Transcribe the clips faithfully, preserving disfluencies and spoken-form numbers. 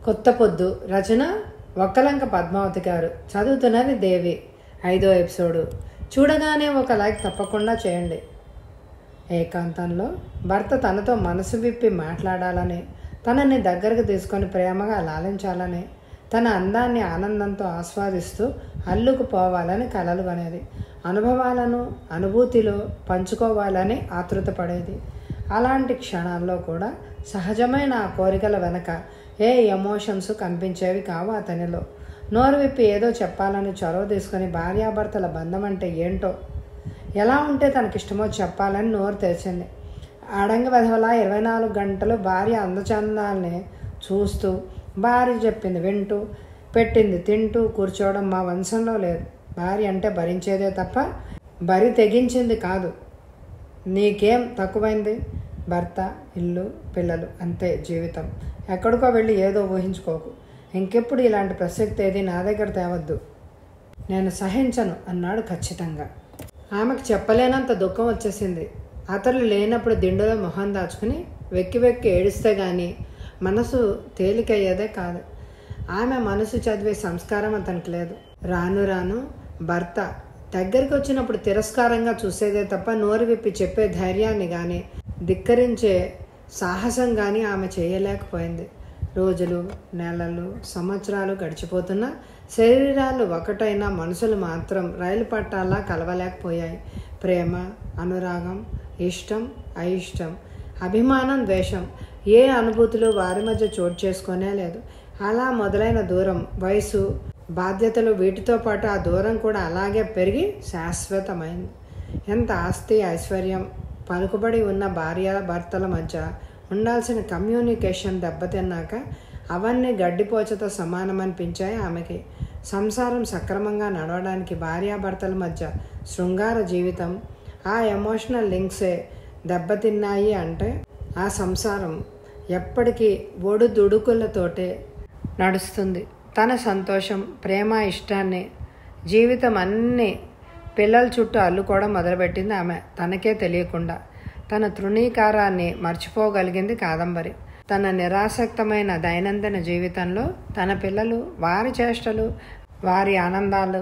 కొత్త పొద్దు రచన వక్కలంక పద్మావతి గారు. చదువుతున్నది దేవి. ఐదో ఎపిసోడు. చూడగానే ఒక లైక్ తప్పకుండా చేయండి. ఏకాంతంలో భర్త తనతో మనసు విప్పి మాట్లాడాలని, తనని దగ్గరకు తీసుకొని ప్రేమగా లాలించాలని, తన అందాన్ని ఆనందంతో ఆస్వాదిస్తూ అల్లుకుపోవాలని కలలు కనేది. అనుభవాలను అనుభూతిలో పంచుకోవాలని ఆతృతపడేది. అలాంటి క్షణాల్లో కూడా సహజమైన ఆ కోరికల వెనక ఏ ఎమోషన్స్ కనిపించేవి కావు అతనిలో. నోరు విప్పి ఏదో చెప్పాలని చొరవ తీసుకొని భార్యాభర్తల బంధం అంటే ఏంటో, ఎలా ఉంటే తనకిష్టమో చెప్పాలని నోరు తెరిచింది. ఆడంగ వెధవలా ఇరవై నాలుగు గంటలు భార్య అందచందాల్ని చూస్తూ, భార్య చెప్పింది వింటూ, పెట్టింది తింటూ కూర్చోవడం మా వంశంలో లేదు. భార్య అంటే భరించేదే తప్ప బరి తెగించింది కాదు. నీకేం తక్కువైంది? భర్త, ఇల్లు, పిల్లలు, అంతే జీవితం. ఎక్కడికో వెళ్ళి ఏదో ఊహించుకోకు. ఇంకెప్పుడు ఇలాంటి ప్రసక్తి ఏది నా దగ్గర తేవద్దు. నేను సహించను అన్నాడు ఖచ్చితంగా. ఆమెకు చెప్పలేనంత దుఃఖం వచ్చేసింది. అతను లేనప్పుడు దిండులో మొహం దాచుకుని వెక్కి వెక్కి ఏడిస్తే గాని మనసు తేలికయ్యేదే కాదు. ఆమె మనసు చదివే సంస్కారం అతనికి లేదు. రాను రాను భర్త దగ్గరికి వచ్చినప్పుడు తిరస్కారంగా చూసేదే తప్ప నోరు విప్పి చెప్పే ధైర్యాన్ని కానీ ధిక్కరించే సాహసం కానీ ఆమె చేయలేకపోయింది. రోజులు, నెలలు, సంవత్సరాలు గడిచిపోతున్నా శరీరాలు ఒకటైనా మనసులు మాత్రం రైలు పట్టాలా కలవలేకపోయాయి. ప్రేమ, అనురాగం, ఇష్టం, అయిష్టం, అభిమానం, ద్వేషం, ఏ అనుభూతులు వారి మధ్య చోటు చేసుకునే లేదు. అలా మొదలైన దూరం, వయసు, బాధ్యతలు, వీటితో పాటు ఆ దూరం కూడా అలాగే పెరిగి శాశ్వతమైంది. ఎంత ఆస్తి, ఐశ్వర్యం, పలుకుబడి ఉన్న భార్య భర్తల మధ్య ఉండాల్సిన కమ్యూనికేషన్ దెబ్బతిన్నాక అవన్నీ గడ్డిపోచతో సమానమనిపించాయి ఆమెకి. సంసారం సక్రమంగా నడవడానికి భార్యాభర్తల మధ్య శృంగార జీవితం, ఆ ఎమోషనల్ లింక్సే దెబ్బతిన్నాయి అంటే ఆ సంసారం ఎప్పటికీ ఒడుదుడుకులతోటే నడుస్తుంది. తన సంతోషం, ప్రేమ, ఇష్టాన్ని, జీవితం అన్నీ పిల్లల చుట్టూ అల్లుకోవడం మొదలుపెట్టింది ఆమె తనకే తెలియకుండా. తన తృణీకారాన్ని మర్చిపోగలిగింది కాదంబరి. తన నిరాసక్తమైన దైనందిన జీవితంలో తన పిల్లలు, వారి చేష్టలు, వారి ఆనందాలు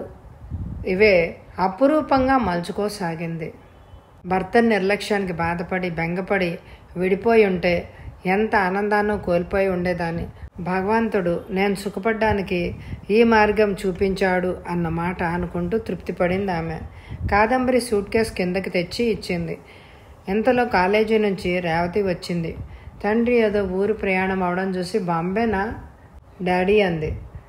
ఇవే అపురూపంగా మలుచుకోసాగింది. భర్త నిర్లక్ష్యానికి బాధపడి బెంగపడి విడిపోయి ఉంటే ఎంత ఆనందాన్నో కోల్పోయి ఉండేదాన్ని. భగవంతుడు నేను సుఖపడ్డానికి ఈ మార్గం చూపించాడు అన్న మాట అనుకుంటూ తృప్తిపడింది ఆమె. కాదంబరి సూట్ కేస్ కిందకి తెచ్చి ఇచ్చింది. ఇంతలో కాలేజీ నుంచి రేవతి వచ్చింది. తండ్రి ఏదో ఊరు ప్రయాణం అవడం చూసి బాంబేనా డాడీ అంది.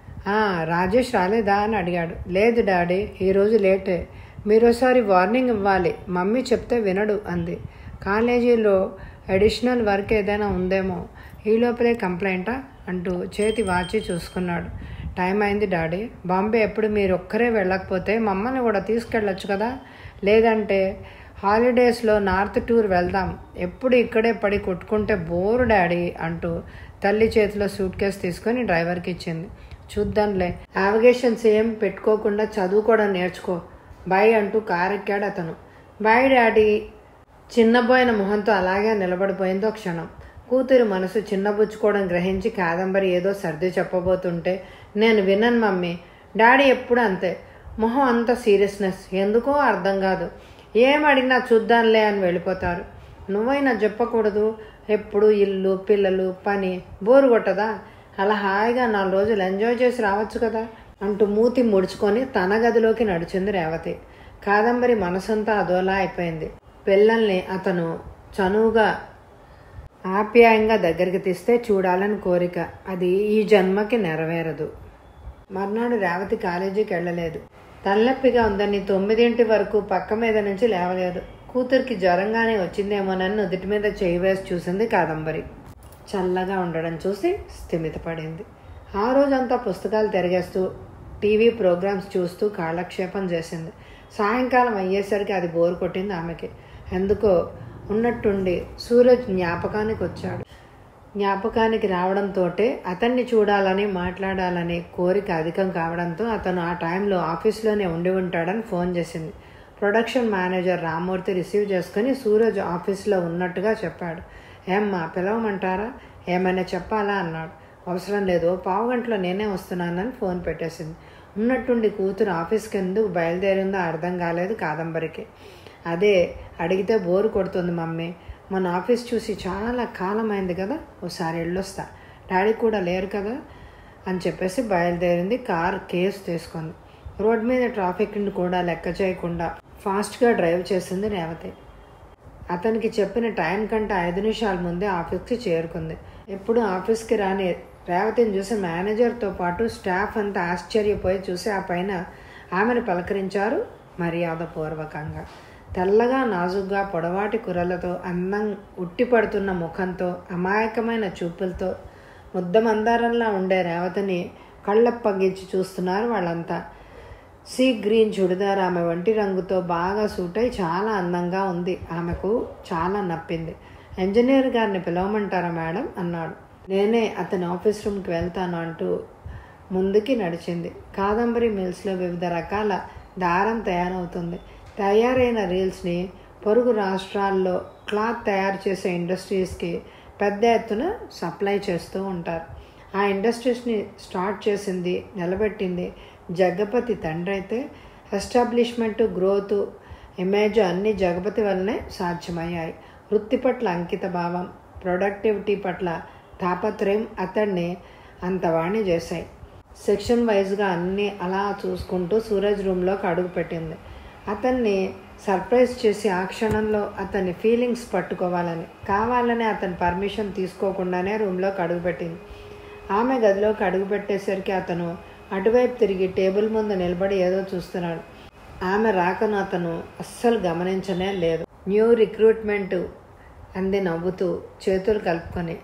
రాజేష్ రాలేదా అని అడిగాడు. లేదు డాడీ, ఈరోజు లేటే. మీరోసారి వార్నింగ్ ఇవ్వాలి, మమ్మీ చెప్తే వినడు అంది. కాలేజీలో అడిషనల్ వర్క్ ఏదైనా ఉందేమో, ఈ లోపలే కంప్లైంటా అంటూ చేతి వాచి చూసుకున్నాడు. టైం అయింది డాడీ. బాంబే ఎప్పుడు మీరు ఒక్కరే వెళ్ళకపోతే మమ్మల్ని కూడా తీసుకెళ్ళొచ్చు కదా. లేదంటే హాలిడేస్లో నార్త్ టూర్ వెళ్దాం. ఎప్పుడు ఇక్కడే పడి కొట్టుకుంటే బోరు డాడీ అంటూ తల్లి చేతిలో సూట్ కేసు తీసుకొని డ్రైవర్కి ఇచ్చింది. చూద్దాంలే, నావిగేషన్స్ ఏం పెట్టుకోకుండా చదువుకోవడం నేర్చుకో బాయ్ అంటూ కారెక్కాడు అతను. Bye daddy. చిన్నబోయిన మొహంతో అలాగే నిలబడిపోయిందో క్షణం. కూతురు మనసు చిన్నబుచ్చుకోవడం గ్రహించి కాదంబరి ఏదో సర్ది చెప్పబోతుంటే, నేను వినను మమ్మీ. డాడీ ఎప్పుడు అంతే, మొహం అంత సీరియస్నెస్, ఎందుకో అర్థం కాదు. ఏం అడిగినా చూద్దాంలే అని వెళ్ళిపోతారు. నువ్వైనా చెప్పకూడదు. ఎప్పుడు ఇల్లు, పిల్లలు, పని, బోరు కొట్టదా? అలా హాయిగా నాలుగు రోజులు ఎంజాయ్ చేసి రావచ్చు కదా అంటూ మూతి ముడుచుకొని తన గదిలోకి నడిచింది రేవతి. కాదంబరి మనసంతా అదోలా అయిపోయింది. పిల్లల్ని అతను చనువుగా ఆప్యాయంగా దగ్గరికి తీస్తే చూడాలని కోరిక, అది ఈ జన్మకి నెరవేరదు. మర్నాడు రేవతి కాలేజీకి వెళ్ళలేదు. తలనొప్పిగా ఉందని తొమ్మిదింటి వరకు పక్క మీద నుంచి లేవలేదు. కూతురికి జ్వరంగానే వచ్చిందేమోనని నుదుటి మీద చేయి వేసి చూసింది కాదంబరి. చల్లగా ఉండడం చూసి స్థిమితపడింది. ఆ రోజంతా పుస్తకాలు తిరిగేస్తూ టీవీ ప్రోగ్రామ్స్ చూస్తూ కాలక్షేపం చేసింది. సాయంకాలం అయ్యేసరికి అది బోరు కొట్టింది ఆమెకి. ఎందుకో ఉన్నట్టుండి సూరజ్ జ్ఞాపకానికి వచ్చాడు. జ్ఞాపకానికి రావడంతో అతన్ని చూడాలని మాట్లాడాలని కోరిక అధికం కావడంతో అతను ఆ టైంలో ఆఫీస్లోనే ఉండి ఉంటాడని ఫోన్ చేసింది. ప్రొడక్షన్ మేనేజర్ రామ్మూర్తి రిసీవ్ చేసుకుని సూరజ్ ఆఫీస్లో ఉన్నట్టుగా చెప్పాడు. ఏమ్మా పిలవమంటారా, ఏమైనా చెప్పాలా అన్నాడు. అవసరం లేదు, పావు గంటలో నేనే వస్తున్నానని ఫోన్ పెట్టేసింది. ఉన్నట్టుండి కూతురు ఆఫీస్కి ఎందుకు బయలుదేరిందో అర్థం కాలేదు కాదంబరికి. అదే అడిగితే బోరు కొడుతుంది మమ్మీ, మన ఆఫీస్ చూసి చాలా కాలం అయింది కదా, ఒకసారి వెళ్ళొస్తా, డాడీ కూడా లేరు కదా అని చెప్పేసి బయలుదేరింది. కార్ కేసు తీసుకుంది. రోడ్ మీద ట్రాఫిక్ని కూడా లెక్క చేయకుండా ఫాస్ట్గా డ్రైవ్ చేసింది రేవతి. అతనికి చెప్పిన టైం కంటే ఐదు నిమిషాల ముందే ఆఫీస్కి చేరుకుంది. ఎప్పుడు ఆఫీస్కి రాని రేవతిని చూసి మేనేజర్తో పాటు స్టాఫ్ అంతా ఆశ్చర్యపోయి చూసి ఆ పైన ఆమెను పలకరించారు మర్యాదపూర్వకంగా. తెల్లగా నాజుగ్గా పొడవాటి కుర్రలతో అందం ఉట్టిపడుతున్న ముఖంతో అమాయకమైన చూపులతో ముద్దమందారంలా ఉండే రేవతిని కళ్ళప్పగించి చూస్తున్నారు వాళ్ళంతా. సీ గ్రీన్ చుడిదార్ ఆమె వంటి రంగుతో బాగా సూట్ అయి చాలా అందంగా ఉంది. ఆమెకు చాలా నప్పింది. ఇంజనీర్ గారిని పిలవమంటారా మేడం అన్నాడు. నేనే అతని ఆఫీస్ రూమ్కి వెళ్తాను అంటూ ముందుకి నడిచింది. కాదంబరి మిల్స్లో వివిధ రకాల దారం తయారవుతుంది. తయారైన రీల్స్ని పొరుగు రాష్ట్రాల్లో క్లాత్ తయారు చేసే ఇండస్ట్రీస్కి పెద్ద ఎత్తున సప్లై చేస్తూ ఉంటారు. ఆ ఇండస్ట్రీస్ని స్టార్ట్ చేసింది, నిలబెట్టింది జగపతి తండ్రి అయితే ఎస్టాబ్లిష్మెంటు, గ్రోత్, ఇమేజ్ అన్నీ జగపతి వల్లనే సాధ్యమయ్యాయి. వృత్తి పట్ల అంకిత భావం, ప్రొడక్టివిటీ పట్ల తాపత్రయం అతన్ని అంతవాణి చేశాయి. సెక్షన్ వైజ్గా అన్నీ అలా చూసుకుంటూ సూరజ్ రూమ్లోకి అడుగు పెట్టింది. అతన్ని సర్ప్రైజ్ చేసి ఆ క్షణంలో అతని ఫీలింగ్స్ పట్టుకోవాలని, కావాలని అతని పర్మిషన్ తీసుకోకుండానే రూమ్లోకి అడుగుపెట్టింది. ఆమె గదిలోకి అడుగుపెట్టేసరికి అతను అటువైపు తిరిగి టేబుల్ ముందు నిలబడి ఏదో చూస్తున్నాడు. ఆమె రాకను అతను అస్సలు గమనించనే లేదు. న్యూ రిక్రూట్మెంటు అంది నవ్వుతూ చేతులు కలుపుకొని.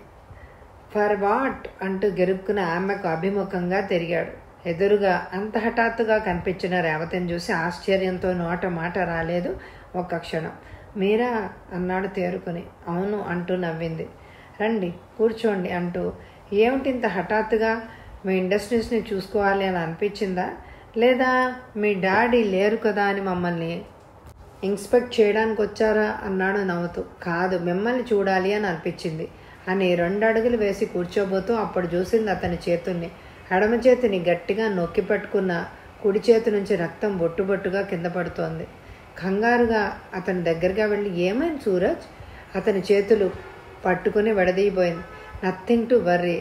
ఫర్ వాట్ అంటూ గెరుక్కుని ఆమెకు అభిముఖంగా తిరిగాడు. ఎదురుగా అంత హఠాత్తుగా కనిపించిన రేవతిని చూసి ఆశ్చర్యంతో నోట మాట రాలేదు ఒక్క క్షణం. మీరా అన్నాడు తేరుకుని. అవును అంటూ నవ్వింది. రండి కూర్చోండి అంటూ. ఏమిటి ఇంత హఠాత్తుగా? మీ ఇండస్ట్రీస్ని చూసుకోవాలి అని అనిపించిందా, లేదా మీ డాడీ లేరు కదా అని మమ్మల్ని ఇన్స్పెక్ట్ చేయడానికి వచ్చారా అన్నాడు నవ్వుతూ. కాదు, మిమ్మల్ని చూడాలి అని అనిపించింది అని రెండు అడుగులు వేసి కూర్చోబోతూ అప్పుడు చూసింది అతని చేతుల్ని. ఎడమ చేతిని గట్టిగా నొక్కి పట్టుకున్న కుడి చేతి నుంచి రక్తం బొట్టు బొట్టుగా కింద పడుతోంది. కంగారుగా అతని దగ్గరగా వెళ్ళి ఏమైంది సూరజ్? అతని చేతులు పట్టుకుని విడదీయబోయింది. Nothing to worry.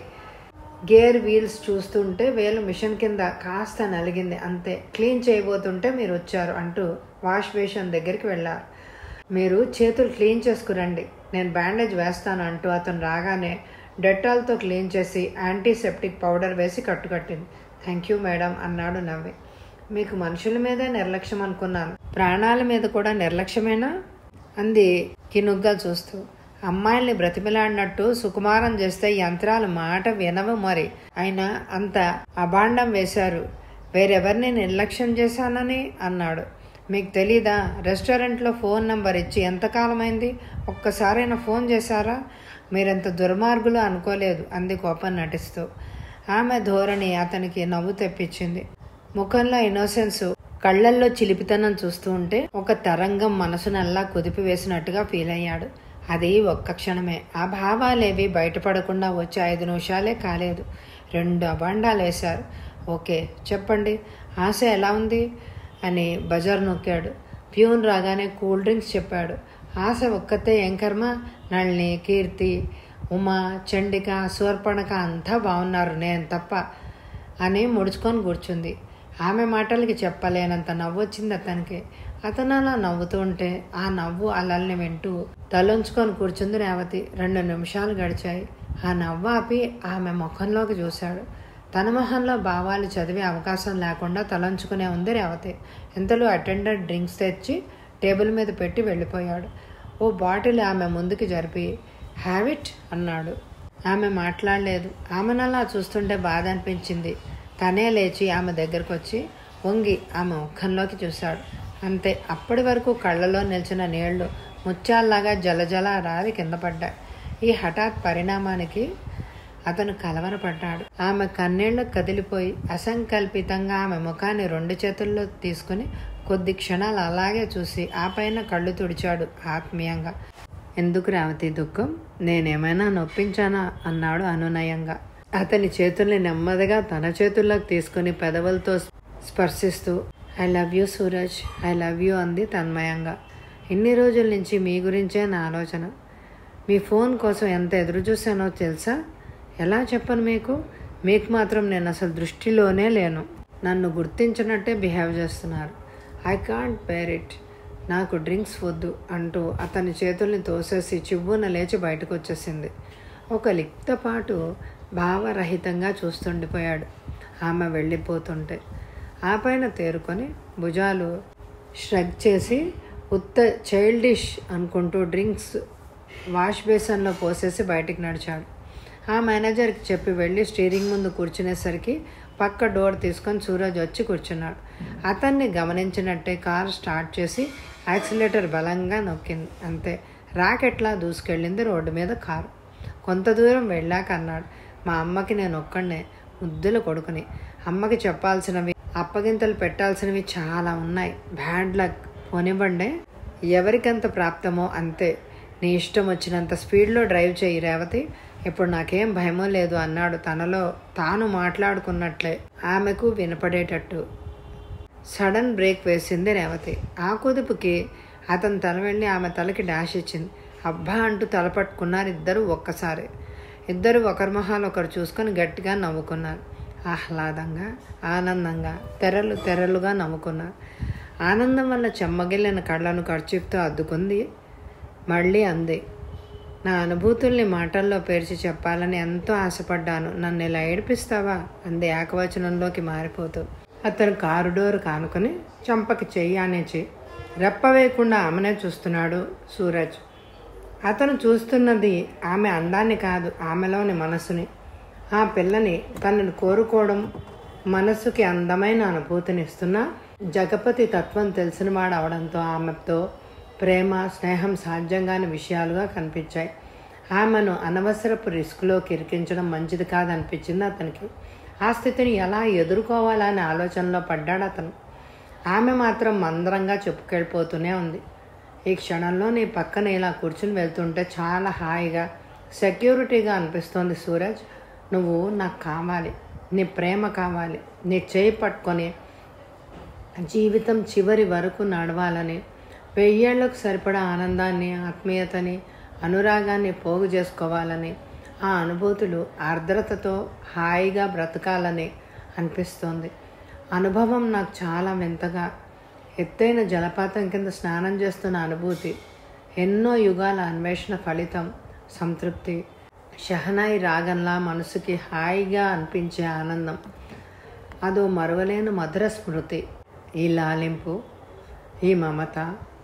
Gear wheels చూస్తుంటే వేలు మిషన్ కింద కాస్త నలిగింది అంతే. క్లీన్ చేయబోతుంటే మీరు వచ్చారు అంటూ వాష్ బేషన్ దగ్గరికి వెళ్ళారు. మీరు చేతులు క్లీన్ చేసుకురండి, నేను బ్యాండేజ్ వేస్తాను అంటూ అతను రాగానే డెటాల్తో క్లీన్ చేసి యాంటీసెప్టిక్ పౌడర్ వేసి కట్టుకట్టింది. థ్యాంక్ యూ మేడం అన్నాడు నవ్వి. మీకు మనుషుల మీదే నిర్లక్ష్యం అనుకున్నాను, ప్రాణాల మీద కూడా నిర్లక్ష్యమేనా అంది కినుగ్గా చూస్తూ. అమ్మాయిల్ని బ్రతిమిలాడినట్టు సుకుమారం చేస్తే యంత్రాలు మాట వినవు మరి. అయినా అంత అభాండం వేశారు. వేరెవరిని నిర్లక్ష్యం చేశానని అన్నాడు. మీకు తెలీదా? రెస్టారెంట్లో ఫోన్ నంబర్ ఇచ్చి ఎంతకాలమైంది? ఒక్కసారైనా ఫోన్ చేశారా? మీరెంత దుర్మార్గులు అనుకోలేదు అంది కోపం నటిస్తూ. ఆమె ధోరణి అతనికి నవ్వు తెప్పించింది. ముఖంలో ఇన్నోసెన్స్, కళ్ళల్లో చిలిపితనం చూస్తూ ఉంటే ఒక తరంగం మనసునల్లా కుదిపి వేసినట్టుగా ఫీల్ అయ్యాడు. అది ఒక్క క్షణమే. ఆ భావాలేవి బయటపడకుండా వచ్చి ఐదు నిమిషాలే కాలేదు. రెండు అబాండాలు వేశారు. ఓకే చెప్పండి, ఆశ ఎలా ఉంది అని బజార్ నొక్కాడు. ప్యూన్ రాగానే కూల్ డ్రింక్స్ చెప్పాడు. ఆశ ఒక్కతే ఏం కర్మ? నళిని, కీర్తి, ఉమా, చండిక, శూర్పణక అంతా బాగున్నారు, నేను తప్ప అని ముడుచుకొని కూర్చుంది. ఆమె మాటలకి చెప్పలేనంత నవ్వు వచ్చింది అతనికి. అతను అలా నవ్వుతూ ఉంటే ఆ నవ్వు అలల్ని వింటూ తలొంచుకొని కూర్చుంది రేవతి. రెండు నిమిషాలు గడిచాయి. ఆ నవ్వు ఆపి ఆమె ముఖంలోకి చూశాడు. తన మొహంలో భావాలు చదివే అవకాశం లేకుండా తలంచుకునే ఉంది రేవతి. ఇంతలో అటెండెంట్ డ్రింక్స్ తెచ్చి టేబుల్ మీద పెట్టి వెళ్ళిపోయాడు. ఓ బాటిల్ ఆమె ముందుకి జరిపి హ్యావ్ ఇట్ అన్నాడు. ఆమె మాట్లాడలేదు. ఆమెనలా చూస్తుంటే బాధ అనిపించింది. తనే లేచి ఆమె దగ్గరకు వచ్చి వంగి ఆమె ముఖంలోకి చూశాడు. అంతే. అప్పటి వరకు కళ్ళలో నిలిచిన నీళ్లు ముత్యాల్లాగా జలజల రారి కింద పడ్డాయి. ఈ హఠాత్ పరిణామానికి అతను కలవరపడ్డాడు. ఆమె కన్నీళ్లు కదిలిపోయి అసంకల్పితంగా ఆమె ముఖాన్ని రెండు చేతుల్లో తీసుకుని కొద్ది క్షణాలు అలాగే చూసి ఆ పైన కళ్ళు తుడిచాడు ఆత్మీయంగా. ఎందుకు రేవతి దుఃఖం? నేనేమైనా నొప్పించానా అన్నాడు అనునయంగా. అతని చేతుల్ని నెమ్మదిగా తన చేతుల్లోకి తీసుకుని పెదవులతో స్పర్శిస్తూ I love you Suraj, I love you అంది తన్మయంగా. ఇన్ని రోజుల నుంచి మీ గురించే నా ఆలోచన. మీ ఫోన్ కోసం ఎంత ఎదురు చూశానో తెలుసా? ఎలా చెప్పను మీకు? మీకు మాత్రం నేను అసలు దృష్టిలోనే లేను. నన్ను గుర్తించినట్టే బిహేవ్ చేస్తున్నారు. I can't bear it. నాకు డ్రింక్స్ వద్దు అంటూ అతని చేతుల్ని తోసేసి చివ్వున లేచి బయటకు వచ్చేసింది. ఒక లిప్తపాటు భావరహితంగా చూస్తుండిపోయాడు ఆమె వెళ్ళిపోతుంటే. ఆ పైన తేరుకొని భుజాలు ష్రగ్ చేసి ఉత్త చైల్డిష్ అనుకుంటూ డ్రింక్స్ వాష్ బేసన్లో పోసేసి బయటికి నడిచాడు. ఆ మేనేజర్కి చెప్పి వెళ్ళి స్టీరింగ్ ముందు కూర్చునేసరికి పక్క డోర్ తీసుకొని సూరజ్ వచ్చి కూర్చున్నాడు. అతన్ని గమనించినట్టే కారు స్టార్ట్ చేసి యాక్సిలేటర్ బలంగా నొక్కింది. అంతే, రాకెట్లా దూసుకెళ్ళింది రోడ్డు మీద కారు. కొంత దూరం వెళ్ళాక అన్నాడు, మా అమ్మకి నేను ఒక్కడే ముద్దుల కొడుకుని. అమ్మకి చెప్పాల్సినవి, అప్పగింతలు పెట్టాల్సినవి చాలా ఉన్నాయి. Bad luck. పోనివ్వండి, ఎవరికంత ప్రాప్తమో అంతే. నీ ఇష్టం వచ్చినంత స్పీడ్లో డ్రైవ్ చేయి రేవతి, ఇప్పుడు నాకేం భయమో లేదు అన్నాడు తనలో తాను మాట్లాడుకున్నట్లే ఆమెకు వినపడేటట్టు. సడన్ బ్రేక్ వేసింది రేవతి. ఆ కుదుపుకి అతని తల వెళ్ళి ఆమె తలకి డాష్ ఇచ్చింది. అబ్బా అంటూ తలపట్టుకున్నారు ఇద్దరు ఒక్కసారి. ఇద్దరు ఒకరి మొహాలు ఒకరు చూసుకొని గట్టిగా నవ్వుకున్నారు. ఆహ్లాదంగా, ఆనందంగా, తెరలు తెరలుగా నవ్వుకున్నారు. ఆనందం వల్ల చెమ్మగిల్లిన కళ్ళను కర్చీఫ్తో అద్దుకుంది. మళ్ళీ అంది, నా అనుభూతుల్ని మాటల్లో పేర్చి చెప్పాలని ఎంతో ఆశపడ్డాను. నన్ను ఇలా ఏడిపిస్తావా అంది ఏకవచనంలోకి మారిపోతూ. అతను కారు డోరు కానుకొని చంపకి చెయ్యి అనేచి రెప్ప వేయకుండా ఆమెనే చూస్తున్నాడు సూరజ్. అతను చూస్తున్నది ఆమె అందాన్ని కాదు, ఆమెలోని మనసుని. ఆ పిల్లని తనను కోరుకోవడం మనసుకి అందమైన అనుభూతిని ఇస్తున్న జగపతి తత్వం తెలిసినవాడు అవడంతో ఆమెతో ప్రేమ, స్నేహం సాధ్యంగాని విషయాలుగా కనిపించాయి. ఆమెను అనవసరపు రిస్క్లోకి ఇరికించడం మంచిది కాదనిపించింది అతనికి. ఆ స్థితిని ఎలా ఎదుర్కోవాలనే ఆలోచనలో పడ్డాడు అతను. ఆమె మాత్రం మందరంగా చెప్పుకెళ్ళిపోతూనే ఉంది. ఈ క్షణంలో నీ పక్కన ఇలా కూర్చుని వెళ్తుంటే చాలా హాయిగా, సెక్యూరిటీగా అనిపిస్తోంది సూరజ్. నువ్వు నాకు కావాలి, నీ ప్రేమ కావాలి, నీ చేయి పట్టుకొని జీవితం చివరి వరకు నడవాలని, వెయ్యేళ్లకు సరిపడా ఆనందాన్ని, ఆత్మీయతని, అనురాగాన్ని పోగు చేసుకోవాలని, ఆ అనుభూతులు ఆర్ద్రతతో హాయిగా బ్రతకాలని అనిపిస్తోంది. అనుభవం నాకు చాలా వింతగా, ఎత్తైన జలపాతం కింద స్నానం చేస్తున్న అనుభూతి, ఎన్నో యుగాల అన్వేషణ ఫలితం, సంతృప్తి, షహనాయి రాగంలా మనసుకి హాయిగా అనిపించే ఆనందం, అదో మరువలేని మధుర స్మృతి. ఈ లాలింపు, ఈ మమత,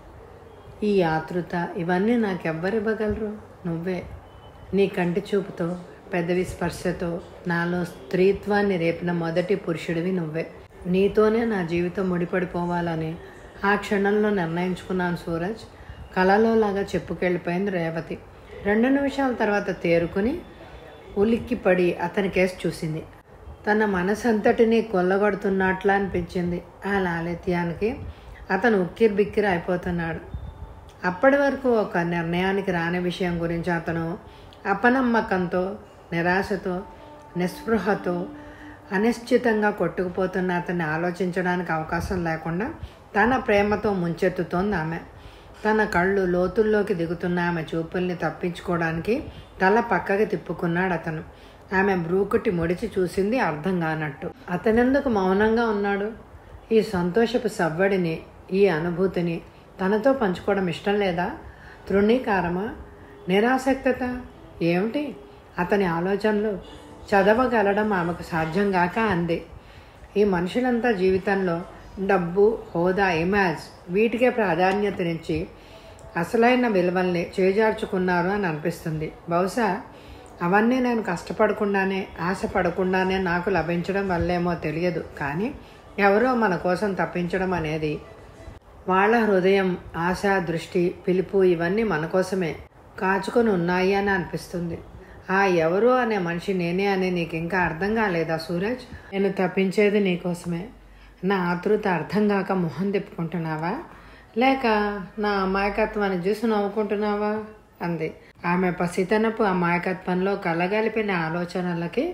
ఈ ఆతృత, ఇవన్నీ నాకెవ్వరివ్వగలరు? నువ్వే. నీ కంటి చూపుతో, పెదవి స్పర్శతో నాలో స్త్రీత్వాన్ని రేపిన మొదటి పురుషుడివి నువ్వే. నీతోనే నా జీవితం ముడిపడిపోవాలని ఆ క్షణంలో నిర్ణయించుకున్నాను సూరజ్. కలలోలాగా చెప్పుకెళ్ళిపోయింది రేవతి. రెండు నిమిషాల తర్వాత తేరుకుని ఉలిక్కిపడి అతని కేసు చూసింది. తన మనసంతటినీ కొల్లగొడుతున్నట్లా అనిపించింది. ఆ లాలిత్యానికి అతను ఉక్కిరి బిక్కిరి అయిపోతున్నాడు. అప్పటి వరకు ఒక నిర్ణయానికి రాని విషయం గురించి అతను అపనమ్మకంతో, నిరాశతో, నిస్పృహతో, అనిశ్చితంగా కొట్టుకుపోతున్న అతన్ని ఆలోచించడానికి అవకాశం లేకుండా తన ప్రేమతో ముంచెత్తుతోంది ఆమె. తన కళ్ళు లోతుల్లోకి దిగుతున్న ఆమె చూపుల్ని తప్పించుకోవడానికి తల పక్కకి తిప్పుకున్నాడు అతను. ఆమె బ్రూకుటి ముడిచి చూసింది అర్థం కానట్టు. అతనెందుకు మౌనంగా ఉన్నాడు? ఈ సంతోషపు సవ్వడిని, ఈ అనుభూతిని తనతో పంచుకోవడం ఇష్టం లేదా? తృణీకారమా? నిరాసక్తత? ఏమిటి? అతని ఆలోచనలు చదవగలడం ఆమెకు సాధ్యం కాక అంది. ఈ మనుషులంతా జీవితంలో డబ్బు, హోదా, ఇమేజ్ వీటికే ప్రాధాన్యతనిచ్చి అసలైన విలువల్ని చేజార్చుకున్నారు అని అనిపిస్తుంది. బహుశా అవన్నీ నేను కష్టపడకుండానే, ఆశపడకుండానే నాకు లభించడం వల్లేమో తెలియదు. కానీ ఎవరో మన కోసం తప్పించడం అనేది, వాళ్ళ హృదయం, ఆశ, దృష్టి, పిలుపు ఇవన్నీ మన కోసమే కాచుకొని ఉన్నాయి అని అనిపిస్తుంది. ఆ ఎవరో అనే మనిషి నేనే అని నీకు ఇంకా అర్థం కాలేదా సూరజ్? నేను తప్పించేది నీకోసమే. నా ఆతృత అర్థం కాక మొహం తిప్పుకుంటున్నావా, లేక నా అమాయకత్వాన్ని చూసి నవ్వుకుంటున్నావా అంది. ఆమె పసితనపు అమాయకత్వంలో కలగలిపిన ఆలోచనలకి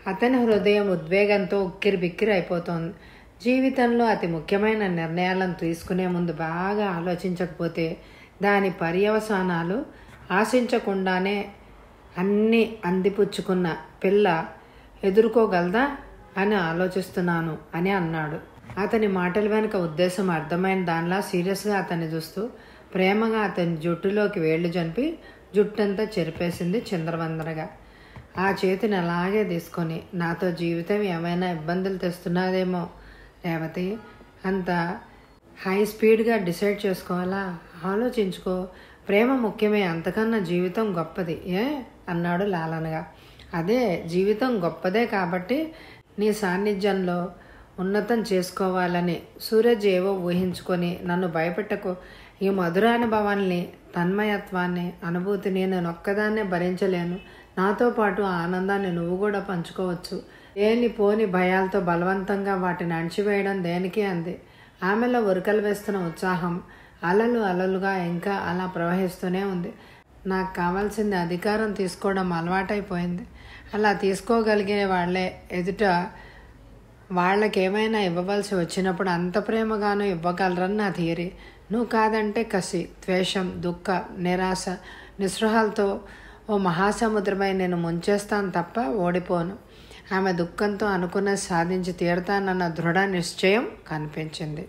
అతని హృదయం ఉద్వేగంతో ఉక్కిరి బిక్కిరి అయిపోతోంది. జీవితంలో అతి ముఖ్యమైన నిర్ణయాలను తీసుకునే ముందు బాగా ఆలోచించకపోతే దాని పర్యవసానాలు ఆశించకుండానే అన్నీ అందిపుచ్చుకున్న పిల్ల ఎదుర్కోగలదా అని ఆలోచిస్తున్నాను అని అన్నాడు. అతని మాటల వెనుక ఉద్దేశం అర్థమైన దానిలా సీరియస్గా అతన్ని చూస్తూ ప్రేమగా అతని జుట్టులోకి వేళ్లు జంపి జుట్టంతా చెరిపేసింది చిందరవందరగా. ఆ చేతిని అలాగే తీసుకొని, నాతో జీవితం ఏమైనా ఇబ్బందులు తెస్తున్నదేమో రేవతి, అంత హై స్పీడ్గా డిసైడ్ చేసుకోవాలా? ఆలోచించుకో, ప్రేమ ముఖ్యమే, అంతకన్నా జీవితం గొప్పది ఏ అన్నాడు లాలనగా. అదే జీవితం గొప్పదే కాబట్టి నీ సాన్నిధ్యంలో ఉన్నతం చేసుకోవాలని సూరజ్ ఏవో ఊహించుకొని నన్ను భయపెట్టకు. ఈ మధురానుభవాల్ని, తన్మయత్వాన్ని, అనుభూతిని నేను ఒక్కదాన్నే భరించలేను. నాతో పాటు ఆ ఆనందాన్ని నువ్వు కూడా పంచుకోవచ్చు. లేని పోని భయాలతో బలవంతంగా వాటిని అణిచివేయడం దేనికి అంది. ఆమెలో ఉరకలు వేస్తున్న ఉత్సాహం అలలు అలలుగా ఇంకా అలా ప్రవహిస్తూనే ఉంది. నాకు కావాల్సింది అధికారం తీసుకోవడం అలవాటైపోయింది. అలా తీసుకోగలిగే వాళ్ళే ఎదుట వాళ్ళకేమైనా ఇవ్వవలసి వచ్చినప్పుడు అంత ప్రేమగానూ ఇవ్వగలరని నా థియరీ. నువ్వు కాదంటే కసి, ద్వేషం, దుఃఖ, నిరాశ, నిస్పృహలతో ఓ మహాసముద్రమై నేను ముంచేస్తాను తప్ప ఓడిపోను. ఆమె దుఃఖంతో అనుకున్నది సాధించి తీరుతానన్న దృఢ నిశ్చయం కనిపించింది.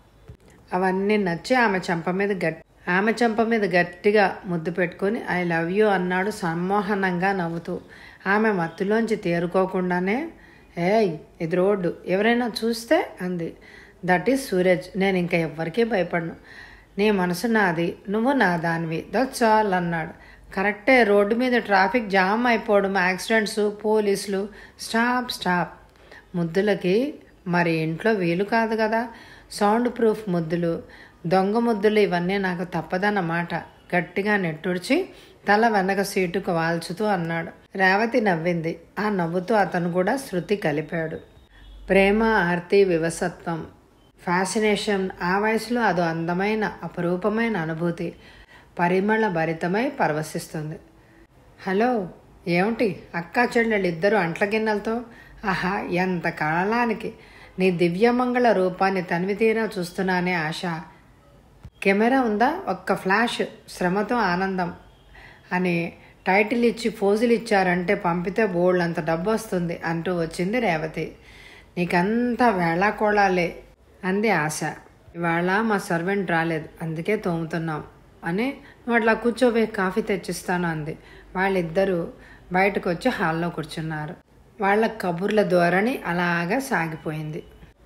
అవన్నీ నచ్చి ఆమె చెంప మీద గట్టి ఆమె చెంప మీద గట్టిగా ముద్దు పెట్టుకొని ఐ లవ్ యూ అన్నాడు సమ్మోహనంగా నవ్వుతూ. ఆమె మత్తులోంచి తేరుకోకుండానే ఏయ్ ఇది రోడ్డు, ఎవరైనా చూస్తే అంది. That is Suraj. నేను ఇంకా ఎవ్వరికీ భయపడను. నీ మనసు నాది, నువ్వు నా దానివి, దట్స్ ఆల్ అన్నాడు. కరెక్టే, రోడ్డు మీద ట్రాఫిక్ జామ్ అయిపోవడం, యాక్సిడెంట్స్, పోలీసులు. స్టాప్ స్టాప్ ముద్దులకి మరి ఇంట్లో వీలు కాదు కదా. సౌండ్ ప్రూఫ్ ముద్దులు, దొంగ ముద్దులు ఇవన్నీ నాకు తప్పదన్నమాట. గట్టిగా నెట్టుడిచి తల వెనక సీటుకు వాల్చుతూ అన్నాడు. రేవతి నవ్వింది. ఆ నవ్వుతూ అతను కూడా శృతి కలిపాడు. ప్రేమ, ఆర్తి, వివసత్వం, ఫ్యాసినేషన్ ఆ వయసులో అదో అందమైన అపరూపమైన అనుభూతి పరిమళ భరితమై పరవశిస్తుంది. హలో, ఏమిటి అక్కా చెల్లెళ్ళు ఇద్దరు అంట్ల గిన్నెలతో? ఆహా, ఎంత కాలానికి నీ దివ్యమంగళ రూపాన్ని తనివి తీరా చూస్తున్నానే ఆశ. కెమెరా ఉందా? ఒక్క ఫ్లాష్, శ్రమతో ఆనందం అని టైటిల్ ఇచ్చి ఫోజులు ఇచ్చారంటే పంపితే బోల్డ్ అంత డబ్బు వస్తుంది అంటూ వచ్చింది రేవతి. నీకంతా వేళాకోళాలే అంది ఆశ. ఇవాళ మా సర్వెంట్ రాలేదు, అందుకే తోముతున్నాం అని. నువ్వు అట్లా కూర్చోబోయి కాఫీ తెచ్చిస్తాను అంది. వాళ్ళిద్దరూ బయటకు వచ్చి హాల్లో కూర్చున్నారు. వాళ్ళ కబుర్ల ధోరణి అలాగా సాగిపోయింది.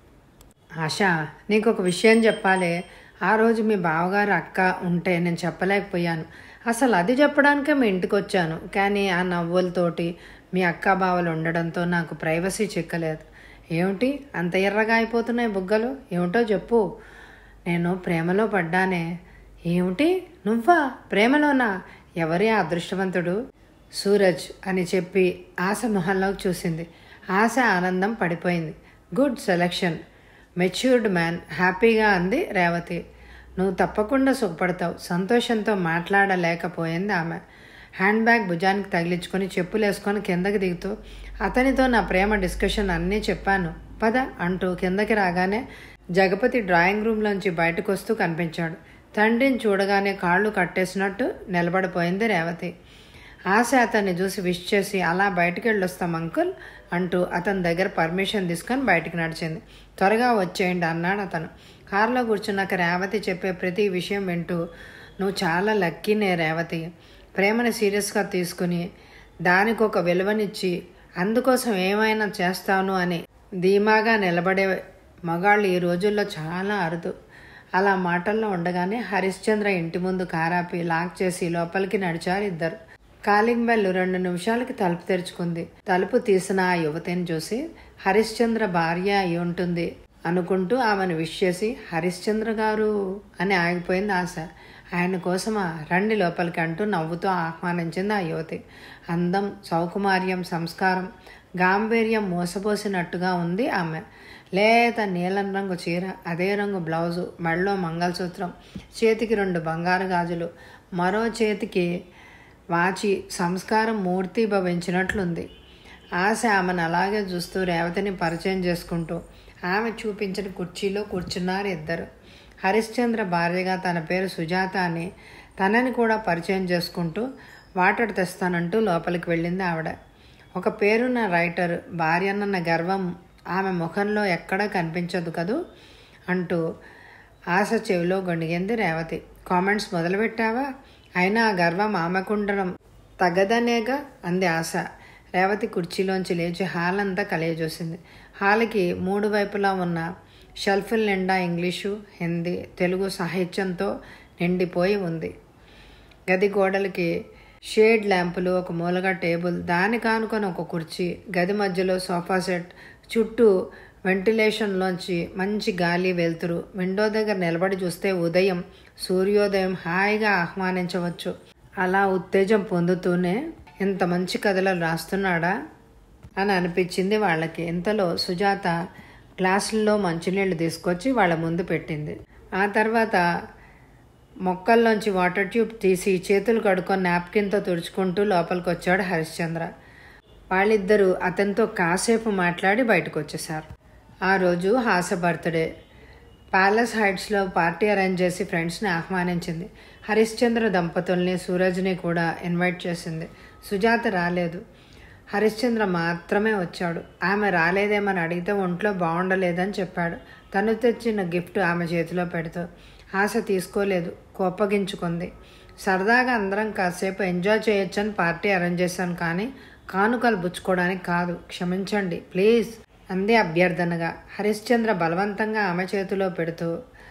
ఆశ, నీకు ఒక విషయం చెప్పాలి. ఆ రోజు మీ బావగారు అక్క ఉంటే నేను చెప్పలేకపోయాను. అసలు అది చెప్పడానికే మీ ఇంటికి వచ్చాను. కానీ ఆ నవ్వులతోటి మీ అక్క బావలు ఉండడంతో నాకు ప్రైవసీ చిక్కలేదు. ఏమిటి అంత ఎర్రగా అయిపోతున్నాయి బుగ్గలు? ఏమిటో చెప్పు. నేను ప్రేమలో పడ్డానే. ఏమిటి, నువ్వా ప్రేమలోనా? ఎవరి అదృష్టవంతుడు? సూరజ్ అని చెప్పి ఆశ మొహంలోకి చూసింది. ఆశ ఆనందం పడిపోయింది. గుడ్ సెలెక్షన్, మెచ్యూర్డ్ మ్యాన్, హ్యాపీగా అంది రేవతి. నువ్వు తప్పకుండా సుఖపడతావు. సంతోషంతో మాట్లాడలేకపోయింది ఆమె. హ్యాండ్ బ్యాగ్ భుజానికి తగిలించుకొని చెప్పులు వేసుకొని కిందకి దిగుతూ అతనితో నా ప్రేమ డిస్కషన్ అన్నీ చెప్పాను పద అంటూ కిందకి రాగానే జగపతి డ్రాయింగ్ రూమ్లోంచి బయటకు వస్తూ కనిపించాడు. తండ్రిని చూడగానే కాళ్ళు కట్టేసినట్టు నిలబడిపోయింది రేవతి. ఆశ అతన్ని చూసి విష్ చేసి అలా బయటికి వెళ్ళొస్తాం అంకుల్ అంటూ అతని దగ్గర పర్మిషన్ తీసుకొని బయటికి నడిచింది. త్వరగా వచ్చేయండి అన్నాడు అతను. కారులో కూర్చున్నాక రేవతి చెప్పే ప్రతి విషయం వింటూ నువ్వు చాలా లక్కీనే రేవతి. ప్రేమని సీరియస్గా తీసుకుని దానికి ఒక విలువనిచ్చి అందుకోసం ఏమైనా చేస్తాను అని ధీమాగా నిలబడే మగాళ్ళు ఈ రోజుల్లో చాలా అరుదు. అలా మాటల్లో ఉండగానే హరిశ్చంద్ర ఇంటి ముందు కారాపి లాక్ చేసి లోపలికి నడిచారు ఇద్దరు. కాలింగ్ బెల్ రెండు నిమిషాలకి తలుపు తెరుచుకుంది. తలుపు తీసిన ఆ యువతిని చూసి హరిశ్చంద్ర భార్య అయి ఉంటుంది అనుకుంటూ ఆమెను విష్ చేసి హరిశ్చంద్ర గారు అని ఆగిపోయింది ఆశ. ఆయన కోసమా, రండి లోపలికి అంటూ నవ్వుతూ ఆహ్వానించింది ఆ యువతి. అందం, సౌకుమార్యం, సంస్కారం, గాంభీర్యం మోసపోసినట్టుగా ఉంది ఆమె. లేత నీలం రంగు చీర, అదే రంగు బ్లౌజు, మెడలో మంగళసూత్రం, చేతికి రెండు బంగారు గాజులు, మరో చేతికి వాచి, సంస్కారం మూర్తి భవించినట్లుంది. ఆశ ఆమెను అలాగే చూస్తూ రేవతిని పరిచయం చేసుకుంటూ ఆమె చూపించిన కుర్చీలో కూర్చున్నారు ఇద్దరు. హరిశ్చంద్ర భార్యగా తన పేరు సుజాత అని తనని కూడా పరిచయం చేసుకుంటూ వాటర్ తెస్తానంటూ లోపలికి వెళ్ళింది ఆవిడ. ఒక పేరున్న రైటర్ భార్యనన్న గర్వం ఆమె ముఖంలో ఎక్కడా కనిపించదు కదూ అంటూ ఆశ చెవిలో గొణిగింది రేవతి. కామెంట్స్ మొదలుపెట్టావా? అయినా ఆ గర్వం ఆమెకుండడం తగ్గదనేగా అంది ఆశ. రేవతి కుర్చీలోంచి లేచి హాల్ అంతా కలియజూసింది. హాల్కి మూడు వైపులా ఉన్న షెల్ఫ్ల నిండా ఇంగ్లీషు, హిందీ, తెలుగు సాహిత్యంతో నిండిపోయి ఉంది. గది గోడలకి షేడ్ ల్యాంపులు, ఒక మూలగా టేబుల్, దాని కానుకొని ఒక కుర్చీ, గది మధ్యలో సోఫా సెట్, చుట్టూ వెంటిలేషన్లోంచి మంచి గాలి వెలుతురు. విండో దగ్గర నిలబడి చూస్తే ఉదయం, సూర్యోదయం హాయిగా ఆహ్వానించవచ్చు. అలా ఉత్తేజం పొందుతూనే ఇంత మంచి కథలు రాస్తున్నాడా అని అనిపించింది వాళ్ళకి. ఇంతలో సుజాత గ్లాసుల్లో మంచినీళ్ళు తీసుకొచ్చి వాళ్ళ ముందు పెట్టింది. ఆ తర్వాత మొక్కల్లోంచి వాటర్ ట్యూబ్ తీసి చేతులు కడుక్కొని నాప్కిన్తో తుడుచుకుంటూ లోపలికి వచ్చాడు హరిశ్చంద్ర. వాళ్ళిద్దరూ అతనితో కాసేపు మాట్లాడి బయటకు వచ్చేశారు. ఆ రోజు హాస బర్త్డే. ప్యాలెస్ హైట్స్లో పార్టీ అరేంజ్ చేసి ఫ్రెండ్స్ని ఆహ్వానించింది. హరిశ్చంద్ర దంపతుల్ని, సూరజ్ని కూడా ఇన్వైట్ చేసింది. సుజాత రాలేదు. హరిశ్చంద్ర మాత్రమే వచ్చాడు. ఆమె రాలేదేమని అడిగితే ఒంట్లో బాగుండలేదని చెప్పాడు. తను తెచ్చిన గిఫ్ట్ ఆమె చేతిలో పెడుతూ ఆశ తీసుకోలేదు, కోపగించుకుంది. సరదాగా అందరం కాసేపు ఎంజాయ్ చేయొచ్చని పార్టీ అరేంజ్ చేశాను, కానీ కానుకలు పుచ్చుకోవడానికి కాదు, క్షమించండి ప్లీజ్ అంది అభ్యర్థనగా. హరిశ్చంద్ర బలవంతంగా ఆమె చేతిలో పెడుతూ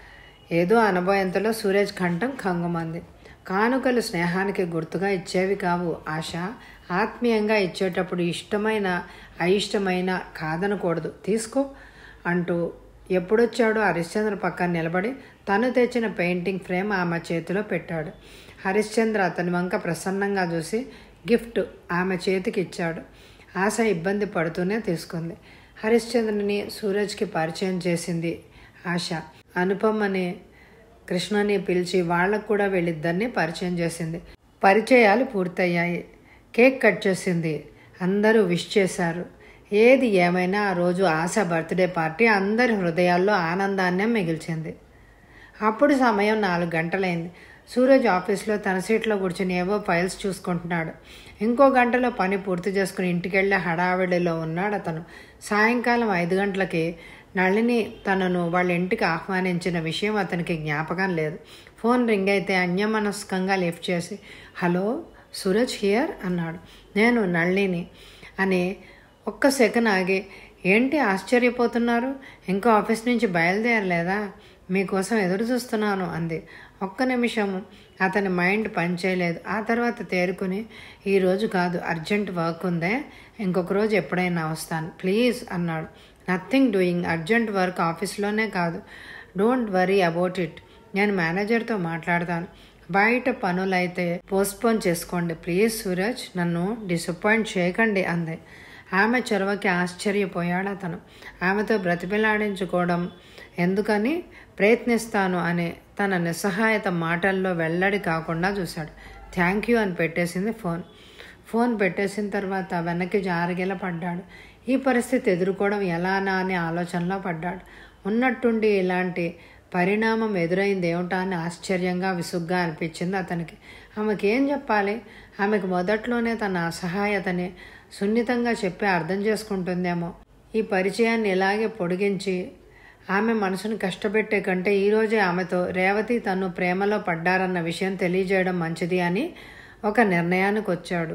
ఏదో అనబోయేంతలో సూరజ్ కంఠం కంగుమంది. కానుకలు స్నేహానికి గుర్తుగా ఇచ్చేవి కావు ఆశ. ఆత్మీయంగా ఇచ్చేటప్పుడు ఇష్టమైన అయిష్టమైన కాదనకూడదు, తీసుకో అంటూ ఎప్పుడొచ్చాడో హరిశ్చంద్ర పక్కన నిలబడి తను తెచ్చిన పెయింటింగ్ ఫ్రేమ్ ఆమె చేతిలో పెట్టాడు. హరిశ్చంద్ర అతని వంక ప్రసన్నంగా చూసి గిఫ్ట్ ఆమె చేతికి ఇచ్చాడు. ఆశ ఇబ్బంది పడుతూనే తీసుకుంది. హరిశ్చంద్రని సూరజ్కి పరిచయం చేసింది ఆశ. అనుపమని, కృష్ణని పిలిచి వాళ్ళకు కూడా వీళ్ళిద్దరిని పరిచయం చేసింది. పరిచయాలు పూర్తయ్యాయి. కేక్ కట్ చేసింది. అందరూ విష్ చేశారు. ఏది ఏమైనా ఆ రోజు ఆశ బర్త్డే పార్టీ అందరి హృదయాల్లో ఆనందాన్నే మిగిల్చింది. అప్పుడు సమయం నాలుగు గంటలైంది. సూరజ్ ఆఫీస్లో తన సీట్లో కూర్చుని ఏవో ఫైల్స్ చూసుకుంటున్నాడు. ఇంకో గంటలో పని పూర్తి చేసుకుని ఇంటికెళ్ళే హడావిడిలో ఉన్నాడు అతను. సాయంకాలం ఐదు గంటలకి నళిని తనను వాళ్ళ ఇంటికి ఆహ్వానించిన విషయం అతనికి జ్ఞాపకం లేదు. ఫోన్ రింగ్ అయితే అన్యమనస్కంగా లిఫ్ట్ చేసి హలో సూరజ్ హియర్ అన్నాడు. నేను నళిని అని ఒక్క సెకండ్ ఆగి ఏంటి ఆశ్చర్యపోతున్నారు, ఇంకా ఆఫీస్ నుంచి బయలుదేరలేదా, మీకోసం ఎదురు చూస్తున్నాను అంది. ఒక్క నిమిషం అతని మైండ్ పనిచేయలేదు. ఆ తర్వాత తేరుకుని ఈరోజు కాదు, అర్జెంట్ వర్క్ ఉందే, ఇంకొక రోజు ఎప్పుడైనా వస్తాను ప్లీజ్ అన్నాడు. నథింగ్ డూయింగ్, అర్జెంట్ వర్క్ ఆఫీస్లోనే కాదు, డోంట్ వరీ అబౌట్ ఇట్, నేను మేనేజర్తో మాట్లాడతాను, బయట పనులైతే పోస్ట్పోన్ చేసుకోండి ప్లీజ్ సూరజ్, నన్ను డిసప్పాయింట్ చేయకండి అంది. ఆమె చొరవకి ఆశ్చర్యపోయాడు అతను. ఆమెతో బ్రతిమిలాడించుకోవడం ఎందుకని ప్రయత్నిస్తాను అని తన నిస్సహాయత మాటల్లో వెల్లడి కాకుండా చూశాడు. థ్యాంక్ యూ అని పెట్టేసింది ఫోన్. ఫోన్ పెట్టేసిన తర్వాత వెనక్కి జారిగేలా పడ్డాడు. ఈ పరిస్థితి ఎదుర్కోవడం ఎలానా అనే ఆలోచనలో పడ్డాడు. ఉన్నట్టుండి ఇలాంటి పరిణామం ఎదురైంది ఏమిటా అని ఆశ్చర్యంగా విసుగ్గా అనిపించింది అతనికి. ఆమెకి ఏం చెప్పాలి? ఆమెకు మొదట్లోనే తన అసహాయతని సున్నితంగా చెప్పి అర్థం చేసుకుంటుందేమో. ఈ పరిచయాన్ని ఇలాగే పొడిగించి ఆమె మనసును కష్టపెట్టే కంటే ఈరోజే ఆమెతో రేవతి తను ప్రేమలో పడ్డారన్న విషయం తెలియజేయడం మంచిది అని ఒక నిర్ణయానికి వచ్చాడు.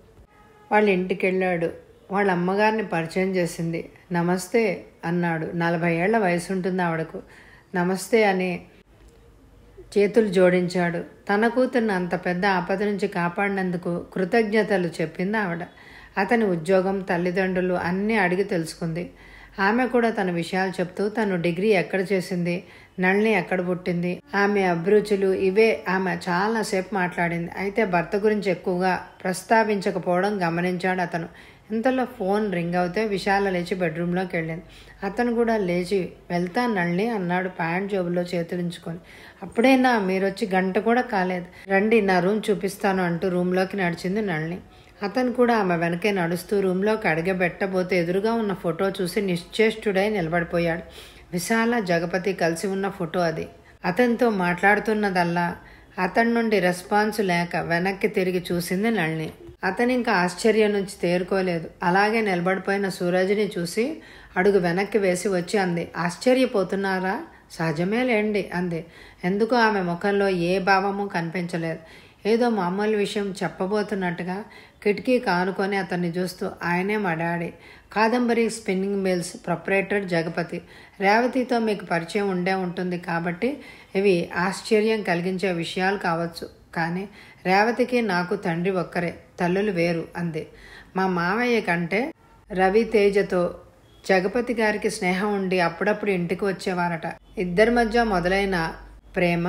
వాళ్ళ ఇంటికి వెళ్ళాడు. వాళ్ళ అమ్మగారిని పరిచయం చేసింది. నమస్తే అన్నాడు. నలభై ఏళ్ల వయసు ఉంటుంది ఆవిడకు. నమస్తే అని చేతులు జోడించాడు. తన కూతుర్ని అంత పెద్ద ఆపద నుంచి కాపాడినందుకు కృతజ్ఞతలు చెప్పింది ఆవిడ. అతని ఉద్యోగం, తల్లిదండ్రులు అన్నీ అడిగి తెలుసుకుంది. ఆమె కూడా తన విషయాలు చెప్తూ తను డిగ్రీ ఎక్కడ చేసింది, నళిని ఎక్కడ పుట్టింది, ఆమె అభిరుచులు ఇవే ఆమె చాలాసేపు మాట్లాడింది. అయితే భర్త గురించి ఎక్కువగా ప్రస్తావించకపోవడం గమనించాడు అతను. ఇంతలో ఫోన్ రింగ్ అవుతే విశాల లేచి బెడ్రూమ్లోకి వెళ్ళింది. అతను కూడా లేచి వెళ్తాను నళిని అన్నాడు ప్యాంట్ జోబులో చేతులుంచుకొని. అప్పుడైనా మీరొచ్చి గంట కూడా కాలేదు, రండి నా రూమ్ చూపిస్తాను అంటూ రూమ్లోకి నడిచింది నళిని. అతను కూడా ఆమె వెనకే నడుస్తూ రూమ్లోకి అడుగబెట్టబోతే ఎదురుగా ఉన్న ఫోటో చూసి నిశ్చేష్టుడై నిలబడిపోయాడు. విశాల, జగపతి కలిసి ఉన్న ఫోటో అది. అతనితో మాట్లాడుతున్నదల్లా అతని నుండి రెస్పాన్స్ లేక వెనక్కి తిరిగి చూసింది నళిని. అతను ఇంకా ఆశ్చర్యం నుంచి తేరుకోలేదు. అలాగే నిలబడిపోయిన సూరజ్ని చూసి అడుగు వెనక్కి వేసి వచ్చి అంది, ఆశ్చర్యపోతున్నారా? సహజమే లేండి అంది. ఎందుకో ఆమె ముఖంలో ఏ భావము కనిపించలేదు. ఏదో మామూలు విషయం చెప్పబోతున్నట్టుగా కిటికీ కానుకొని అతన్ని చూస్తూ, ఆయనే మా daddy, Kadambari spinning mills proprietor Jagapati. రేవతితో మీకు పరిచయం ఉండే ఉంటుంది కాబట్టి ఇవి ఆశ్చర్యం కలిగించే విషయాలు కావచ్చు. కానీ రేవతికి నాకు తండ్రి ఒక్కరే, తల్లులు వేరు అంది. మా మామయ్య కంటే రవితేజతో జగపతి గారికి స్నేహం ఉండి అప్పుడప్పుడు ఇంటికి వచ్చేవారట. ఇద్దరి మధ్య మొదలైన ప్రేమ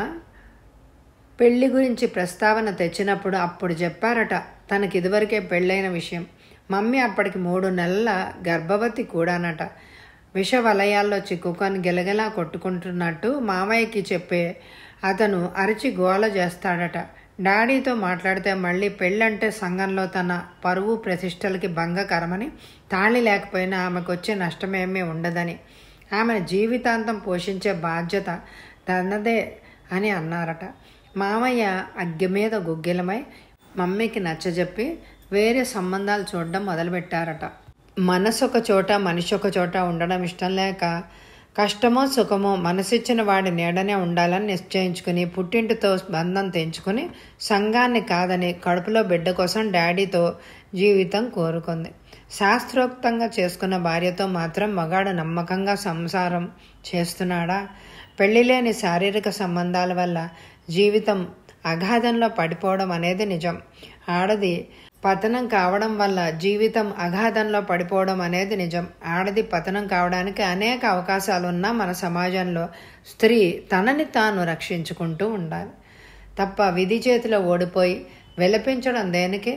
పెళ్లి గురించి ప్రస్తావన తెచ్చినప్పుడు అప్పుడు చెప్పారట తనకి ఇదివరకే పెళ్ళైన విషయం. మమ్మీ అప్పటికి మూడు నెలల గర్భవతి కూడానట. విష వలయాల్లో చిక్కుకొని గెలగెలా కొట్టుకుంటున్నట్టు మామయ్యకి చెప్పే అతను అరిచి గోల చేస్తాడట. డాడీతో మాట్లాడితే మళ్ళీ పెళ్ళంటే సంఘంలో తన పరువు ప్రతిష్టలకి భంగకరమని, తాళి లేకపోయినా ఆమెకు వచ్చే నష్టమేమీ ఉండదని, ఆమెను జీవితాంతం పోషించే బాధ్యత తనదే అని అన్నారట. మామయ్య అగ్గె మీద గుగ్గిలమై మమ్మీకి నచ్చజెప్పి వేరే సంబంధాలు చూడడం మొదలుపెట్టారట. మనసు ఒక చోట, మనిషి ఒక చోట ఉండడం ఇష్టం లేక కష్టమో సుఖమో మనసిచ్చిన వాడి నీడనే ఉండాలని నిశ్చయించుకుని పుట్టింటితో బంధం తెంచుకుని సంఘాన్ని కాదని కడుపులో బిడ్డ కోసం డాడీతో జీవితం కోరుకుంది. శాస్త్రోక్తంగా చేసుకున్న భార్యతో మాత్రం మగాడు నమ్మకంగా సంసారం చేస్తున్నాడా? పెళ్లి లేని శారీరక సంబంధాల వల్ల జీవితం అగాధంలో పడిపోవడం అనేది నిజం. ఆడది పతనం కావడం వల్ల జీవితం అగాధంలో పడిపోవడం అనేది నిజం. ఆడది పతనం కావడానికి అనేక అవకాశాలు ఉన్నా మన సమాజంలో స్త్రీ తనని తాను రక్షించుకుంటూ ఉండాలి తప్ప విధి చేతిలో ఓడిపోయి విలపించడం దేనికి?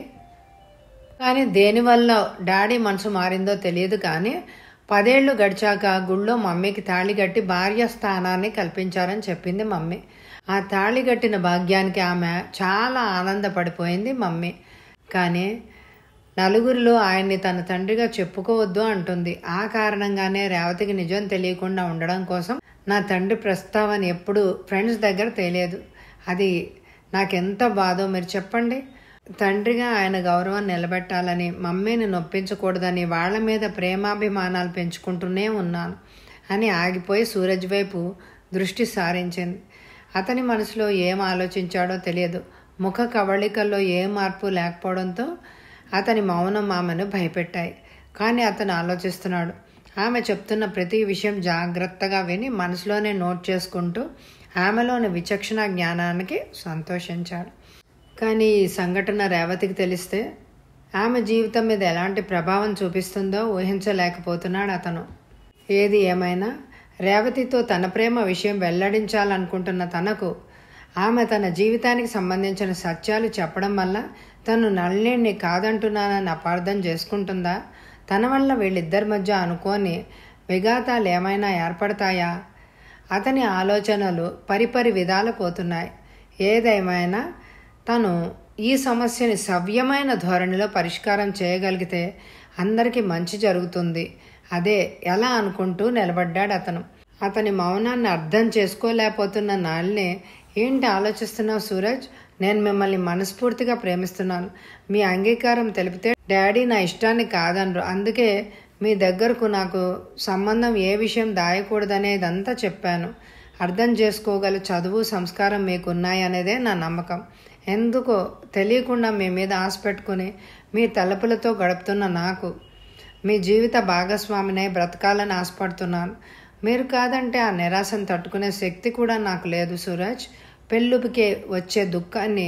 కానీ దేనివల్ల డాడీ మనసు మారిందో తెలియదు. కానీ పదేళ్లు గడిచాక గుళ్ళో మమ్మీకి తాళి కట్టి భార్య స్థానాన్ని కల్పించారని చెప్పింది మమ్మీ. ఆ తాళి కట్టిన భాగ్యానికి ఆమె చాలా ఆనందపడిపోయింది మమ్మీ. కానీ నలుగురిలో ఆయన్ని తన తండ్రిగా చెప్పుకోవద్దు అంటుంది. ఆ కారణంగానే రేవతికి నిజం తెలియకుండా ఉండడం కోసం నా తండ్రి ప్రస్తావన ఎప్పుడు ఫ్రెండ్స్ దగ్గర తెలియదు. అది నాకెంత బాధో మీరు చెప్పండి. తండ్రిగా ఆయన గౌరవం నిలబెట్టాలని, మమ్మీని నొప్పించకూడదని వాళ్ళ మీద ప్రేమాభిమానాలు పెంచుకుంటూనే ఉన్నాను అని ఆగిపోయి సూరజ్ వైపు దృష్టి సారించింది. అతని మనసులో ఏం ఆలోచించాడో తెలియదు. ముఖ కవళికల్లో ఏ మార్పు లేకపోవడంతో అతని మౌనం ఆమెను భయపెట్టాయి. కానీ అతను ఆలోచిస్తున్నాడు. ఆమె చెప్తున్న ప్రతి విషయం జాగ్రత్తగా విని మనసులోనే నోట్ చేసుకుంటూ ఆమెలోని విచక్షణ జ్ఞానానికి సంతోషించాడు. కానీ ఈ సంఘటన రేవతికి తెలిస్తే ఆమె జీవితం మీద ఎలాంటి ప్రభావం చూపిస్తుందో ఊహించలేకపోతున్నాడు అతను. ఏది ఏమైనా రేవతితో తన ప్రేమ విషయం వెల్లడించాలనుకుంటున్న తనకు ఆమె తన జీవితానికి సంబంధించిన సత్యాలు చెప్పడం వల్ల తను నళినిని కాదంటున్నానని అపార్థం చేసుకుంటుందా? తన వల్ల వీళ్ళిద్దరి మధ్య అనుకోని విఘాతాలు ఏమైనా ఏర్పడతాయా? అతని ఆలోచనలు పరిపరి విధాలు పోతున్నాయి. ఏదేమైనా తను ఈ సమస్యని సవ్యమైన ధోరణిలో పరిష్కారం చేయగలిగితే అందరికీ మంచి జరుగుతుంది. అదే ఎలా అనుకుంటూ నిలబడ్డాడు అతను. అతని మౌనాన్ని అర్థం చేసుకోలేకపోతున్న నళిని, ఏంటి ఆలోచిస్తున్నావు సూరజ్? నేను మిమ్మల్ని మనస్ఫూర్తిగా ప్రేమిస్తున్నాను. మీ అంగీకారం తెలిపితే డాడీ నా ఇష్టాన్ని కాదనరు. అందుకే మీ దగ్గరకు నాకు సంబంధం ఏ విషయం దాయకూడదనేదంతా చెప్పాను. అర్థం చేసుకోగల చదువు, సంస్కారం మీకున్నాయి అనేదే నా నమ్మకం. ఎందుకో తెలియకుండా మీ మీద ఆశ పెట్టుకుని మీ తలుపులతో గడుపుతున్న నాకు మీ జీవిత భాగస్వామినే బ్రతకాలని ఆశపడుతున్నాను. మీరు కాదంటే ఆ నిరాశను తట్టుకునే శక్తి కూడా నాకు లేదు సూరజ్. పెళ్ళుపికే వచ్చే దుఃఖాన్ని,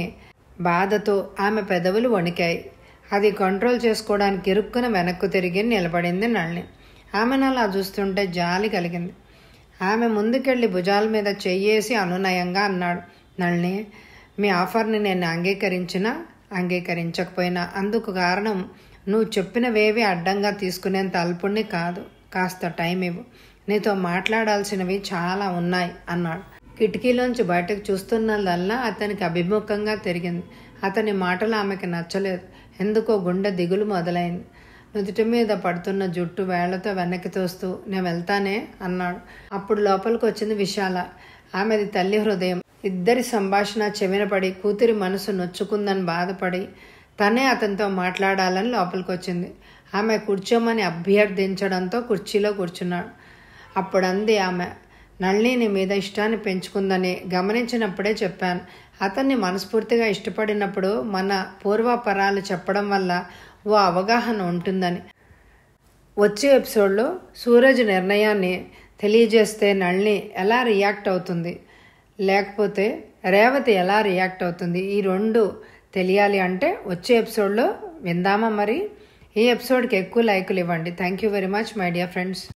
బాధతో ఆమె పెదవులు వణికాయి. అది కంట్రోల్ చేసుకోవడానికి ఇరుక్కున వెనక్కు తిరిగి నిలబడింది నళిని. ఆమెను అలా చూస్తుంటే జాలి కలిగింది. ఆమె ముందుకెళ్ళి భుజాల మీద చెయ్యేసి అనునయంగా అన్నాడు, నళిని, మీ ఆఫర్ని నేను అంగీకరించినా అంగీకరించకపోయినా అందుకు కారణం నువ్వు చెప్పినవేవి అడ్డంగా తీసుకునేంత అల్పుణ్ణి కాదు. కాస్త టైం ఇవ్వు. నీతో మాట్లాడాల్సినవి చాలా ఉన్నాయి అన్నాడు. కిటికీలోంచి బయటకు చూస్తున్నదల్లా అతనికి అభిముఖంగా తిరిగింది. అతని మాటలు ఆమెకి నచ్చలేదు. ఎందుకో గుండె దిగులు మొదలైంది. నుదుటి మీద పడుతున్న జుట్టు వేళ్లతో వెనక్కి తోస్తూ నేను వెళ్తానే అన్నాడు. అప్పుడు లోపలికి వచ్చింది విశాల. ఆమెది తల్లి హృదయం. ఇద్దరి సంభాషణ చెవినపడి కూతురి మనసు నొచ్చుకుందని బాధపడి తనే అతనితో మాట్లాడాలని లోపలికి వచ్చింది. ఆమె కూర్చోమని అభ్యర్థించడంతో కుర్చీలో కూర్చున్నాడు. అప్పుడు అంది ఆమె, నళిని మీద ఇష్టాన్ని పెంచుకుందని గమనించినప్పుడే చెప్పాను. అతన్ని మనస్ఫూర్తిగా ఇష్టపడినప్పుడు మన పూర్వపరాలు చెప్పడం వల్ల ఓ అవగాహన ఉంటుందని. వచ్చే ఎపిసోడ్లో సూరజ్ నిర్ణయాన్ని తెలియజేస్తే నళిని ఎలా రియాక్ట్ అవుతుంది, లేకపోతే రేవతి ఎలా రియాక్ట్ అవుతుంది, ఈ రెండు తెలియాలి అంటే వచ్చే ఎపిసోడ్లో విందామా? మరి ఈ ఎపిసోడ్కి ఎక్కువ లైకులు ఇవ్వండి. Thank you very much my dear friends.